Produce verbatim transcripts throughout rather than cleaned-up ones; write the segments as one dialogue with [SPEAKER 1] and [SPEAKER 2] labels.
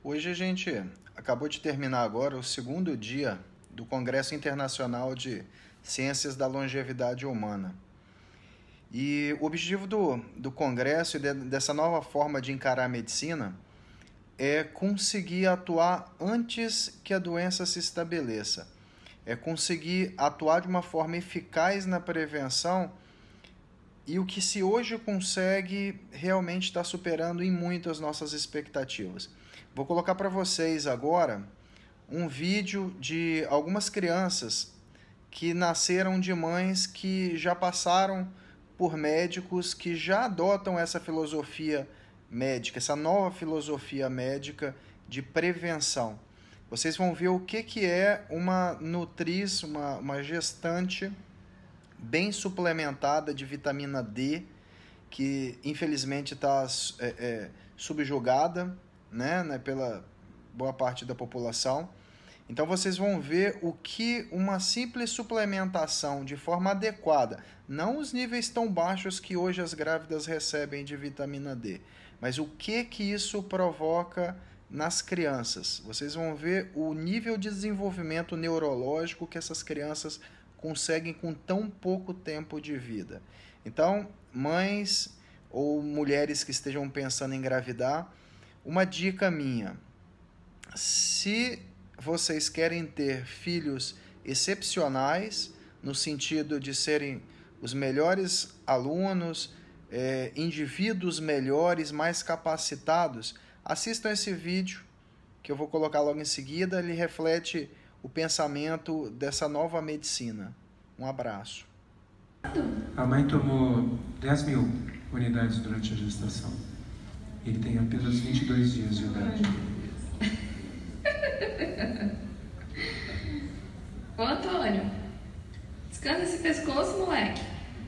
[SPEAKER 1] Hoje a gente acabou de terminar agora o segundo dia do Congresso Internacional de Ciências da Longevidade Humana. E o objetivo do, do Congresso e de, dessa nova forma de encarar a medicina é conseguir atuar antes que a doença se estabeleça. É conseguir atuar de uma forma eficaz na prevenção, e o que se hoje consegue realmente está superando em muito as nossas expectativas. Vou colocar para vocês agora um vídeo de algumas crianças que nasceram de mães que já passaram por médicos que já adotam essa filosofia médica, essa nova filosofia médica de prevenção. Vocês vão ver o que, que é uma nutriz, uma, uma gestante bem suplementada de vitamina D, que infelizmente está é, é, subjugada, né, né, pela boa parte da população. Então vocês vão ver o que uma simples suplementação de forma adequada, não os níveis tão baixos que hoje as grávidas recebem de vitamina D, mas o que que isso provoca nas crianças. Vocês vão ver o nível de desenvolvimento neurológico que essas crianças conseguem com tão pouco tempo de vida. Então, mães ou mulheres que estejam pensando em engravidar, uma dica minha: se vocês querem ter filhos excepcionais, no sentido de serem os melhores alunos, é, indivíduos melhores, mais capacitados, assistam esse vídeo que eu vou colocar logo em seguida. Ele reflete o pensamento dessa nova medicina. Um abraço.
[SPEAKER 2] A mãe tomou dez mil unidades durante a gestação. Ele tem apenas vinte e dois dias de idade.
[SPEAKER 3] Ô Antônio, descansa esse pescoço, moleque.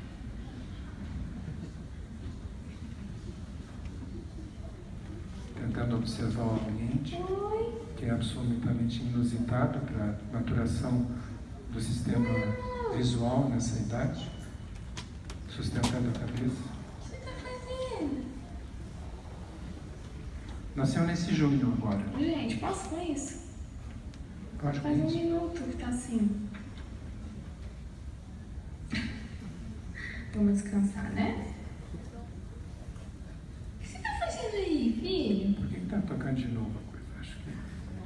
[SPEAKER 2] Tentando observar o ambiente,
[SPEAKER 3] Oi.
[SPEAKER 2] que é absolutamente inusitado para a maturação do sistema visual nessa idade, sustentando a cabeça.
[SPEAKER 3] O que você tá fazendo?
[SPEAKER 2] Nasceu nesse junho agora.
[SPEAKER 3] Gente, posso com isso?
[SPEAKER 2] Pode
[SPEAKER 3] Faz um
[SPEAKER 2] com isso.
[SPEAKER 3] minuto que tá assim. Vamos descansar, né? O que você tá fazendo aí, filho?
[SPEAKER 2] Por que está tocando de novo a coisa? Acho que...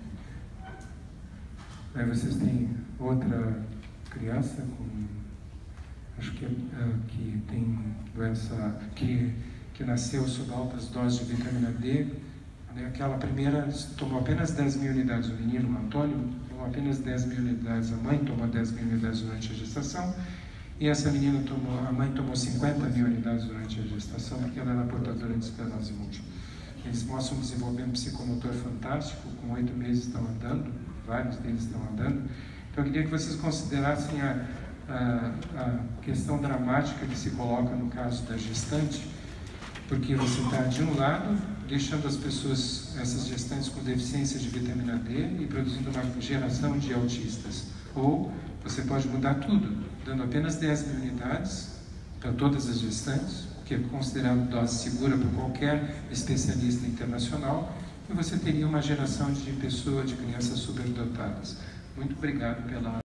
[SPEAKER 2] Aí vocês têm outra criança com... Acho que, uh, que tem doença... Que, que nasceu sob altas doses de vitamina D. Né? Aquela primeira tomou apenas dez mil unidades. O menino, o Antônio, tomou apenas dez mil unidades. A mãe tomou dez mil unidades durante a gestação. E essa menina tomou... A mãe tomou cinquenta mil unidades durante a gestação, porque ela era portadora de esclerose múltipla. Eles mostram um desenvolvimento psicomotor fantástico, com oito meses estão andando, vários deles estão andando. Então eu queria que vocês considerassem a, a, a questão dramática que se coloca no caso da gestante, porque você está, de um lado, deixando as pessoas, essas gestantes com deficiência de vitamina D e produzindo uma geração de autistas. Ou você pode mudar tudo, dando apenas dez mil unidades para todas as gestantes, que é considerado dose segura por qualquer especialista internacional, e você teria uma geração de pessoas, de crianças superdotadas. Muito obrigado pela